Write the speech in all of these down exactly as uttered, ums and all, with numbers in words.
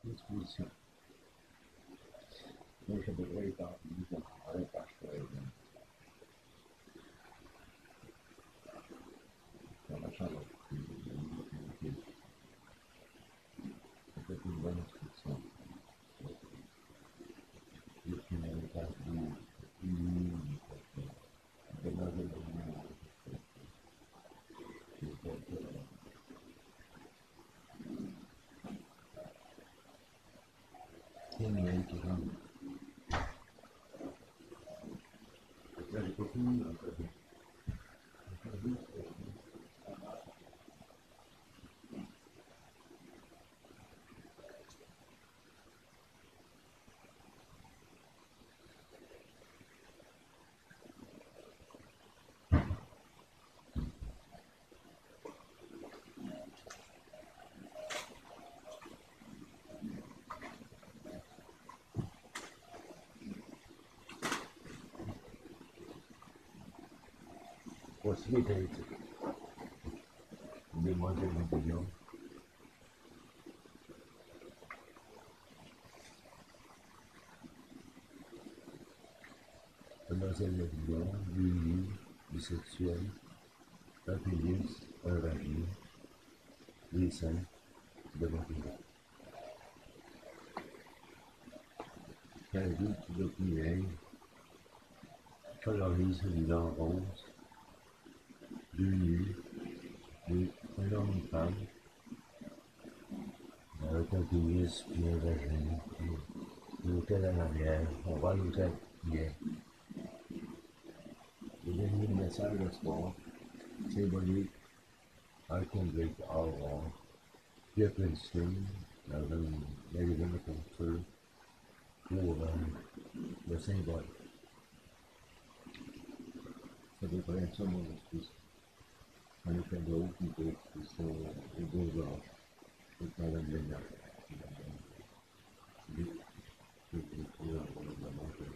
disposition. Donc je devrais pas vous en pas dans la chambre. C'est une bonne instruction. Et puis on n'est pas plus de la Anyway, qui rend. Là, j'ai pas fini, en fait. Possibilité. Demoiselle Napoléon. Demoiselle Napoléon, Lily, bisexuelle, papillus, envahie, les seins, demandez-moi. Cadet d'opinion, colorise l'an rose, deux nus, deux, un homme et une femme, avec un pénis puis un vagin, l'hôtel à l'arrière, on va à l'hôtel hier. J'ai donné le message le soir, c'est volé, I can break all wall, puis après le stream, dans un magasin de construire pour euh, le symbole. Ça devrait être ça mon esprit. On est fait d'autres, qui sont les beaux arts. C'est pas la même chose. C'est c'est pour la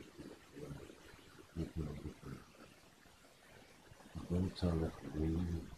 donc ça va trouver